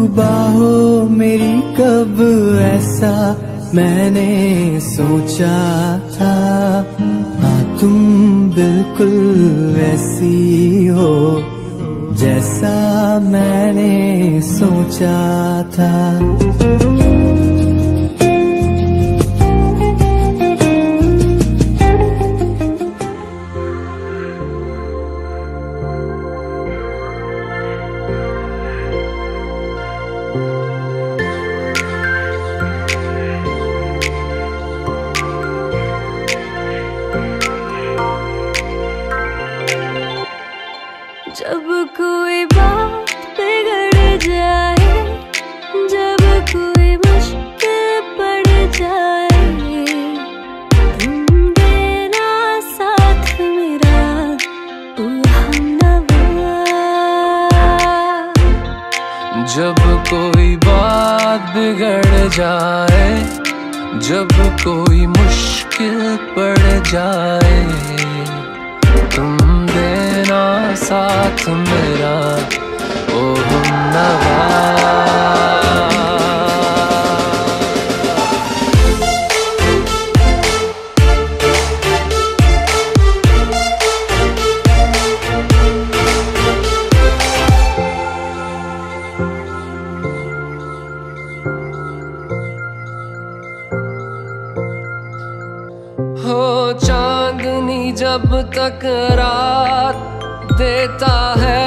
बाहों मेरी कब ऐसा मैंने सोचा था। हाँ तुम बिल्कुल वैसी हो जैसा मैंने सोचा था। जब कोई बात बिगड़ जाए, जब कोई मुश्किल पड़ जाए, तुम देना साथ मेरा ओ हमनवा। जब कोई बात बिगड़ जाए, जब कोई मुश्किल पड़ जाए, तुम देना साथ मेरा ओ हमनवा। हो चांदनी जब तक रात देता है